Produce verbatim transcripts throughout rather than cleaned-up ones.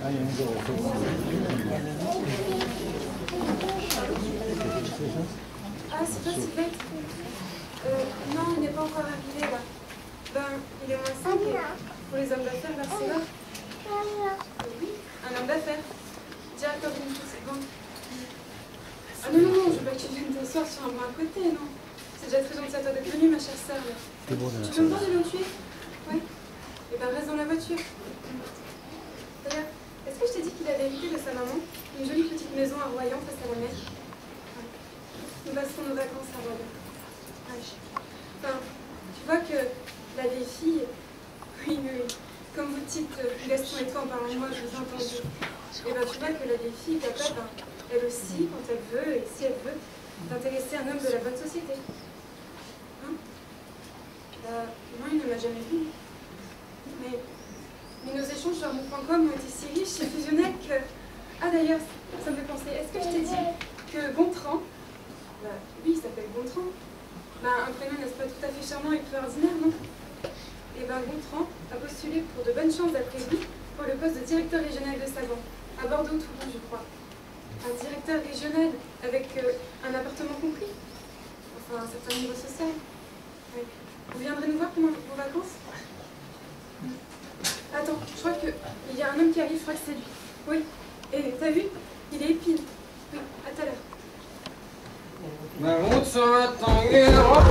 Ah, c'est pas si bête. Euh, non, il n'est pas encore arrivé là. Ben, il est moins cinq et pour les hommes d'affaires, vers c'est là. Oui, un homme d'affaires. Directeur d'une petite banque. Ah non, non, non, je veux pas que tu viennes t'asseoir sur un banc à côté, non. C'est déjà très gentil à toi d'être venue, ma chère sœur. Tu peux me dire de l'eau tu es? Oui. Eh ben, reste dans la voiture. D'ailleurs, est-ce que je t'ai dit qu'il avait hérité de sa maman une jolie petite maison à Royan face à la mer? Ouais. Nous passerons nos vacances à Royan. Ouais. Enfin, tu vois que la vieille fille... Oui, oui, oui. Comme vous dites, Gaston et toi en parlant de moi, je vous ai entendu. Et ben, tu vois que la vieille fille est capable, hein, elle aussi, quand elle veut, et si elle veut, d'intéresser un homme de la bonne société. Hein? Euh, moi, il ne m'a jamais vu. Mais, mais nos échanges sur mon point com ont été si riches et fusionnels que... Ah d'ailleurs, ça me fait penser, est-ce que je t'ai dit que Gontran, bah, oui, il s'appelle Gontran, bah, un prénom n'est-ce pas tout à fait charmant et peu ordinaire, non? Et ben Gontran a postulé pour de bonnes chances d'après lui pour le poste de directeur régional de Savant, à Bordeaux-Toulon, je crois. Un directeur régional avec euh, un appartement compris, enfin un certain niveau social. Oui. Vous viendrez nous voir pendant vos vacances? Attends, je crois qu'il y a un homme qui arrive, je crois que c'est lui. Oui, et t'as vu? Il est épine. Oui, à tout à l'heure. Ma route sera tanguée.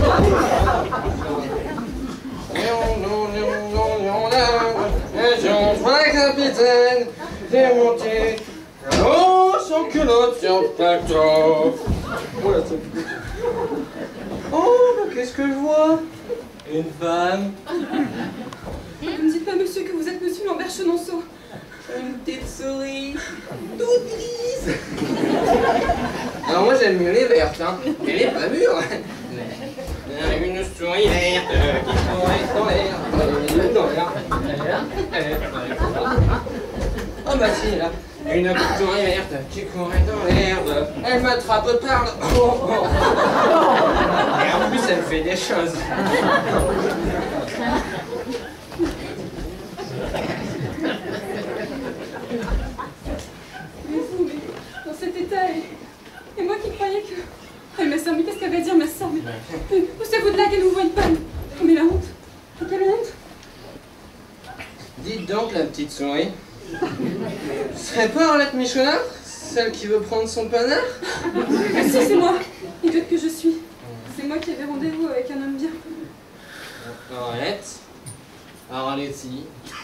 Jean-François capitaine, j'ai monté oh, sans culotte sur le plateau. Oh, mais qu'est-ce que je vois? Une femme. Ne me dites pas, monsieur, que vous êtes monsieur Lambert Chenonceau. Une petite souris, toute grise. Alors moi j'aime mieux les vertes, hein. Elle est pas mûre. Une souris verte qui courait dans l'air, dans l'air. Oh bah si, là. Une petite souris verte qui courait dans l'herbe. Elle m'attrape par le... Oh, oh. Et en plus elle fait des choses. Mais vous, mais dans cet état, et, et moi qui croyais que... Elle ma soeur, mais qu'est-ce qu'elle va dire, ma soeur? Mais, mais poussez-vous de là qu'elle nous voit une panne. Oh, mais la honte. Mais quelle honte. Dites donc, la petite souris. Ce serait pas Arlette Michonard, celle qui veut prendre son panard? Ah si, c'est moi. Idiote que je suis. C'est moi qui avais rendez-vous avec un homme bien. Arlette. Arletty.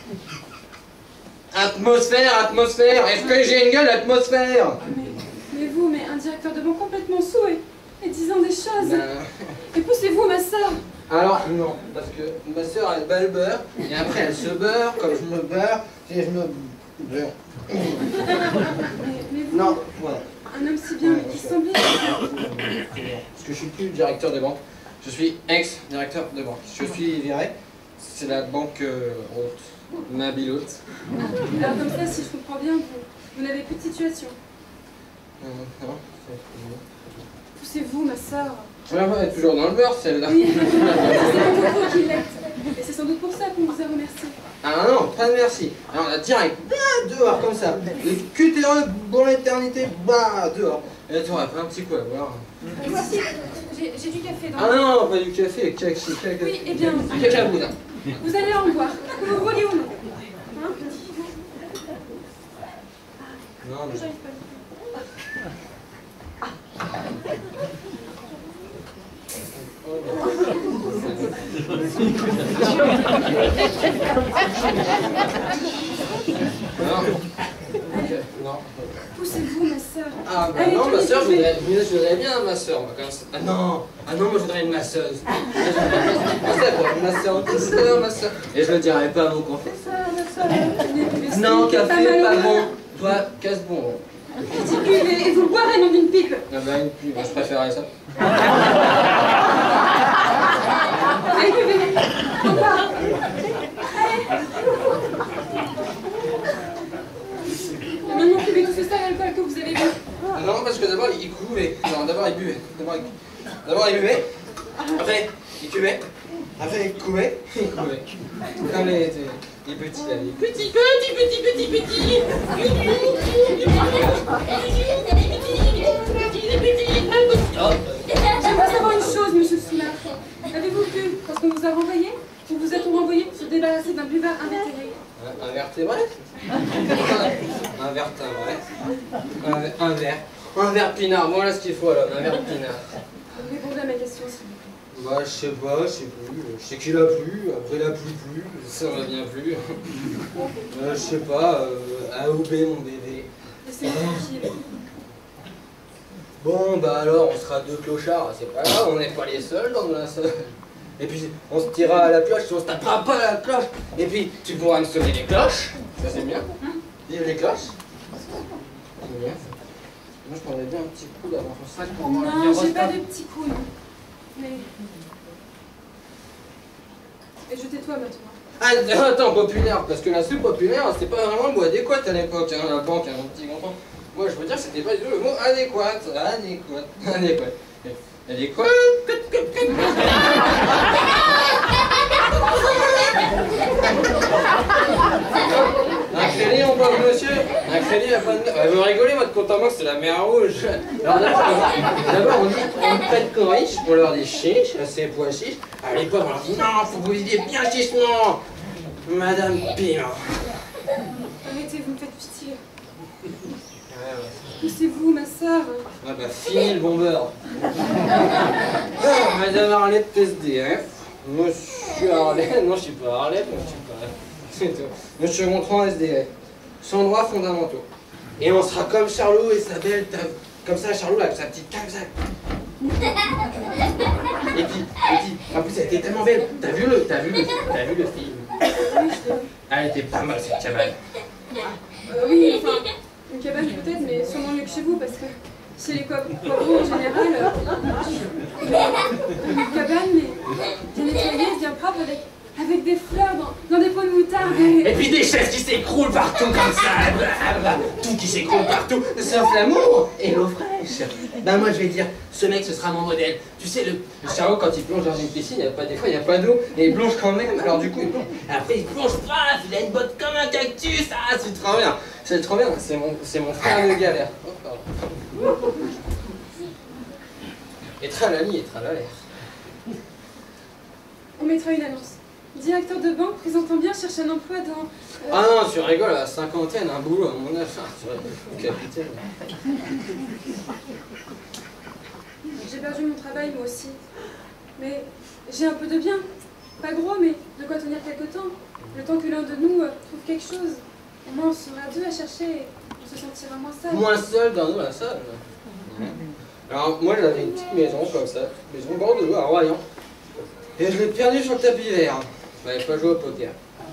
Atmosphère, atmosphère. Est-ce que j'ai une gueule d'atmosphère? Mais, mais vous, mais un directeur de banque complètement saoul et, et disant des choses. Ben... Et poussez-vous, ma soeur. Alors, non, parce que ma soeur, elle bat le beurre, et après elle se beurre, comme je me beurre, et je me beurre. Mais, mais vous, Non, voilà. un homme si bien, mais qui semblait... Parce que je suis plus directeur de banque, je suis ex-directeur de banque. Je suis viré, c'est la banque euh, haute, ma bilote. Alors comme ça, si je comprends bien, vous, vous n'avez plus de situation. Euh, non, c'est... Poussez-vous, ma soeur. Ouais, elle est toujours dans le beurre, celle-là. Oui, c'est plutôt vous qui l'êtes. Et c'est sans doute pour ça qu'on vous a remercié. Ah non, pas de merci. Alors là, direct, bah, dehors, comme ça. Le cutéreux pour l'éternité, bah, dehors. Et t'aurais pas un petit coup à boire. Euh, voici, j'ai j'ai du café dans Ah non, pas du café, caca, caca. Oui, eh bien, Caca boudin. vous allez en boire, que vous vouliez ou non. Hein? Non, mais... J'arrive pas. Non. Non. Poussez-vous, ma soeur. Ah bah Allez, non, ma tenez, soeur, je tenez. voudrais, je voudrais bien ma soeur. Ah non, ah non, moi je voudrais une masseuse. Une masseuse, une soeur, ma soeur. Et je le dirais pas à mon confesseur, ma soeur. Non, café, pas bon. Toi, casse bon. Ridicule, et et vous boirez, nom d'une pipe. Ah bah une pipe, je préférerais ça. Allez, buvez. Au revoir. Et maintenant, buvez tout ce sale alcool que vous avez bu. Ah non, parce que d'abord il couvait. Non, d'abord il buvait. D'abord il... D'abord il buvait. Après il cuvait. Après il couvait. Il couvait. Comme les... Petit, petit, allez. Petit, petit, petit, petit, petit. J'aimerais savoir une chose, monsieur Soulard. Avez-vous pu, parce qu'on vous a renvoyé, ou vous êtes renvoyé se débarrasser d'un buvard invétéré? Un, un vertébré. Un vertébré. Un, un verre. Un verre pinard. Voilà ce qu'il faut alors, un verre pinard. Répondez à ma question, s'il vous plaît. Bah, je sais pas, je sais plus. Je sais qu'il a plu, après il a plu plus, ça m'a bien plu. Euh, je sais pas, euh, A ou B, mon bébé. Laissez-moi tranquille. Bon, bah alors, on sera deux clochards, c'est pas grave, on n'est pas les seuls dans la salle. Et puis, on se tirera à la cloche, on se tapera pas à la cloche. Et puis, tu pourras me sonner les cloches, ça c'est bien. Vive les cloches. C'est bien. Moi, je prendrais bien un petit coup d'avant son sac pour voir Non, j'ai pas de petits coups, non. Mais... Et je tais-toi maintenant. Ah, attends, populaire, parce que la soupe populaire, c'était pas vraiment le mot adéquat à l'époque, hein, la banque, hein, mon petit grand. Moi, je veux dire, c'était pas du tout le mot adéquat, adéquat, adéquat. Adéquat. Un crédit, on parle, monsieur. Un crédit, à pas de... Ah, vous rigolez, votre compte en banque, c'est la mer rouge. Alors d'abord, on dit, on prête qu'aux riches, on leur dit chiche, c'est pois chiche. À l'époque, on leur dit, non, faut que vous disiez bien chichement. Madame Piment. Arrêtez, vous me faites pitié. Poussez-vous, ma sœur. Ah bah, fini le bombeur. Ah, Madame Arlette T S D F. Monsieur Arlette, non, je suis pas Arlette, moi, je suis pas... C'est tout. Monsieur Gontran S D F. Sans droits fondamentaux. Et on sera comme Charlot et sa belle... Comme ça, Charlot, avec sa petite casaque. Et puis, et puis, en plus, elle était tellement belle. T'as vu le, t'as vu le, t'as vu le film? Elle était pas mal, cette cabane. Euh, oui, enfin, une cabane peut-être, mais sûrement mieux que chez vous, parce que chez les poivrons en général, euh, une cabane, mais bien nettoyée, bien propre, avec, avec des fleurs dans, dans des pots de moutarde. Et... et puis des chaises qui s'écroulent partout comme ça, tout qui s'écroule partout, sauf l'amour et l'eau fraîche. Ben moi je vais dire, ce mec ce sera mon modèle. Tu sais, le, le Charlot quand il plonge dans une piscine, il y a pas, des fois il n'y a pas d'eau, et il plonge quand même, alors du coup il plonge. Après il plonge pas, il a une botte comme un cactus, ah c'est trop bien, c'est trop bien, c'est mon, c'est mon frère de galère. Oh, pardon. Et tralali et tralalère. On mettra une annonce. Directeur de banque présentant bien cherche un emploi dans... Euh... Ah non, tu rigoles, à la cinquantaine, un boulot à mon âge, tu capitaine. J'ai perdu mon travail, moi aussi. Mais j'ai un peu de bien. Pas gros, mais de quoi tenir quelque temps. Le temps que l'un de nous euh, trouve quelque chose. Au moins, on sera deux à chercher et on se sentira moins seul. Moins seul dans nous, la salle. Alors, moi, j'avais une petite maison comme ça, maison bordeaux à Royan. Et je l'ai perdu sur le tapis vert. Je n'avais pas joué au poker.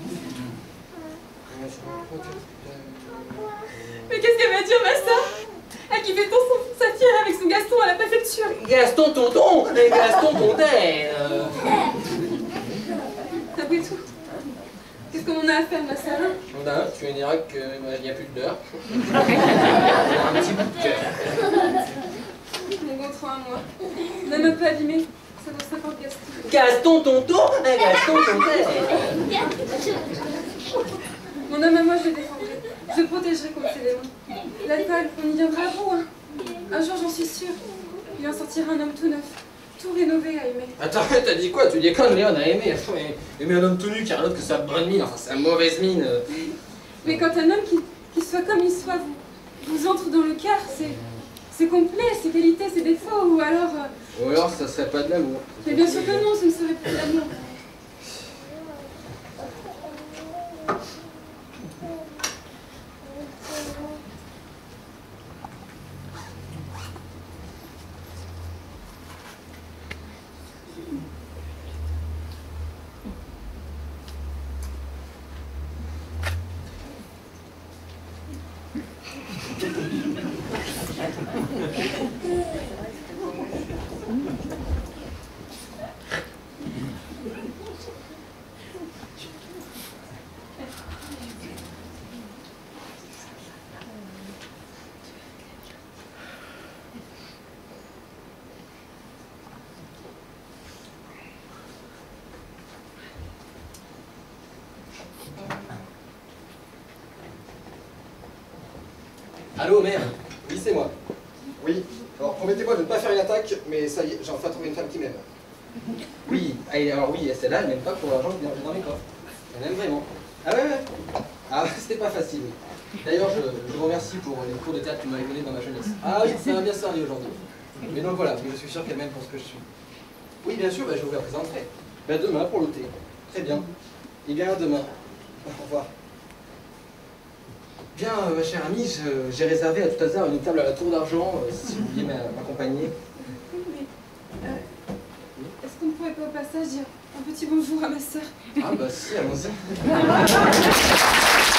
Mais qu'est-ce qu'elle va dire, ma sœur? À qui fait-on son saphir avec son Gaston à la préfecture? Gaston tonton et Gaston tontaine. Après tout, qu'est-ce qu'on en a à faire, ma sœur? Là, tu me diras qu'il bah, n'y a plus de beurre. Un petit bout de cœur. Mon Gontran à moi. Même un peu abîmé. Ça vaut cinquante Gaston. Gaston tonton et Gaston tontaine. Mon homme à moi, je le défendrai. Je le protégerai contre ces démons. L'alcool, on y viendra à bout, hein. Un jour, j'en suis sûre. Il en sortira un homme tout neuf, tout rénové à aimer. Attends, t'as dit quoi? Tu dis quoi, Léon a aimé? Aimer un homme tout nu qui a un autre que sa bonne mine, enfin sa mauvaise mine. Mais quand un homme qui, qui soit comme il soit vous, vous entre dans le cœur, c'est c'est complet, ses qualités, ses défauts, ou alors... Euh... Ou alors ça serait pas de l'amour. Mais bien sûr que non, ce ne serait pas de l'amour. Allô, mère? Oui, c'est moi. Oui. Alors, promettez-moi de ne pas faire une attaque, mais ça y est, j'ai enfin trouvé une femme qui m'aime. Oui, ah, et alors oui, celle-là, elle m'aime pas pour l'argent que j'ai dans mes coffres. Elle m'aime vraiment. Ah ouais, ouais. Ah, c'était pas facile, oui. D'ailleurs, je, je vous remercie pour les cours de théâtre que vous m'avez donnés dans ma jeunesse. Ah oui, ça m'a bien servi aujourd'hui. Mais donc voilà, je suis sûr qu'elle m'aime pour ce que je suis. Oui, bien sûr, bah, je vous la présenterai. Bah, demain, pour le thé. Très bien. Eh bien, à demain. Au revoir. Bien, euh, ma chère amie, j'ai réservé à tout hasard une table à la Tour d'Argent, euh, si vous vouliez m'accompagner. Oui, mais... Euh, Est-ce qu'on ne pourrait pas au passage dire un petit bonjour à ma sœur? Ah bah si, allons-y.